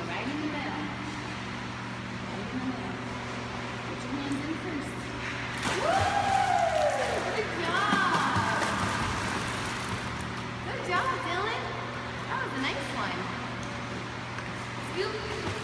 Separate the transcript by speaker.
Speaker 1: right in the middle. Right in the middle. Put your hands in first. Woo! Good job. Good job, Dylan. That was a nice one. Scoop.